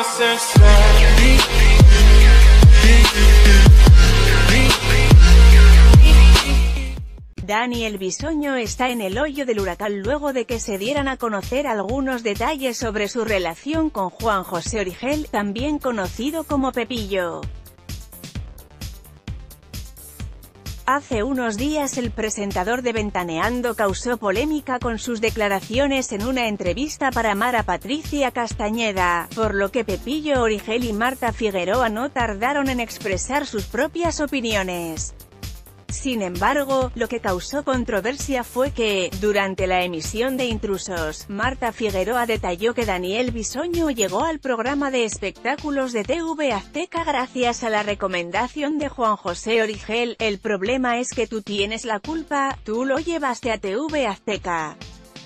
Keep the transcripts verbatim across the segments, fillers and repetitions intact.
Daniel Bisoño está en el hoyo del huracán luego de que se dieran a conocer algunos detalles sobre su relación con Juan José Origel, también conocido como Pepillo. Hace unos días el presentador de Ventaneando causó polémica con sus declaraciones en una entrevista para Mara Patricia Castañeda, por lo que Pepillo Origel y Marta Figueroa no tardaron en expresar sus propias opiniones. Sin embargo, lo que causó controversia fue que, durante la emisión de Intrusos, Marta Figueroa detalló que Daniel Bisoño llegó al programa de espectáculos de T V Azteca gracias a la recomendación de Juan José Origel. El problema es que tú tienes la culpa, tú lo llevaste a T V Azteca.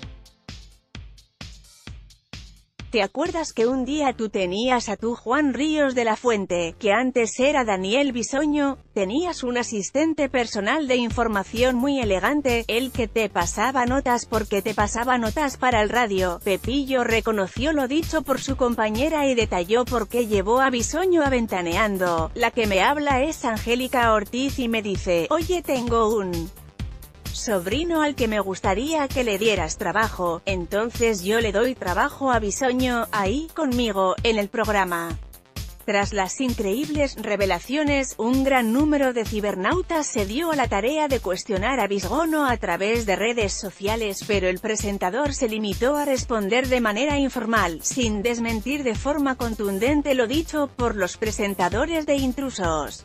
¿Te acuerdas que un día tú tenías a tu Juan Ríos de la Fuente, que antes era Daniel Bisoño? Tenías un asistente personal de información muy elegante, el que te pasaba notas porque te pasaba notas para el radio. Pepillo reconoció lo dicho por su compañera y detalló por qué llevó a Bisoño a Ventaneando. La que me habla es Angélica Ortiz y me dice, oye, tengo un sobrino al que me gustaría que le dieras trabajo, entonces yo le doy trabajo a Bisoño, ahí, conmigo, en el programa. Tras las increíbles revelaciones, un gran número de cibernautas se dio a la tarea de cuestionar a Bisoño a través de redes sociales, pero el presentador se limitó a responder de manera informal, sin desmentir de forma contundente lo dicho por los presentadores de Intrusos.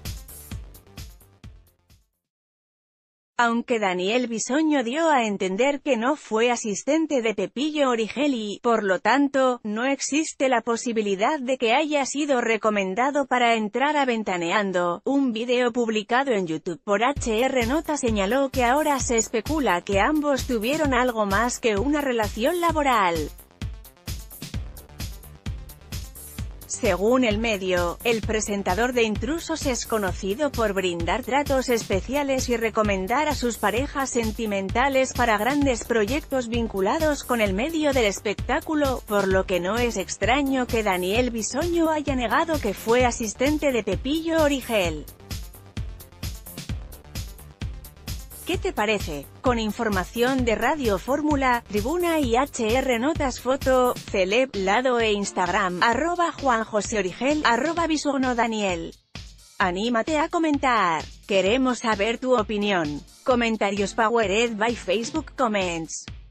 Aunque Daniel Bisoño dio a entender que no fue asistente de Pepillo Origel y, por lo tanto, no existe la posibilidad de que haya sido recomendado para entrar a Ventaneando, un video publicado en YouTube por H R Nota señaló que ahora se especula que ambos tuvieron algo más que una relación laboral. Según el medio, el presentador de Intrusos es conocido por brindar tratos especiales y recomendar a sus parejas sentimentales para grandes proyectos vinculados con el medio del espectáculo, por lo que no es extraño que Daniel Bisoño haya negado que fue asistente de Pepillo Origel. ¿Qué te parece? Con información de Radio Fórmula, Tribuna y H R Notas. Foto, Celeb, Lado e Instagram, arroba Juan José Origel, arroba Bisoño Daniel. Anímate a comentar. Queremos saber tu opinión. Comentarios powered by Facebook Comments.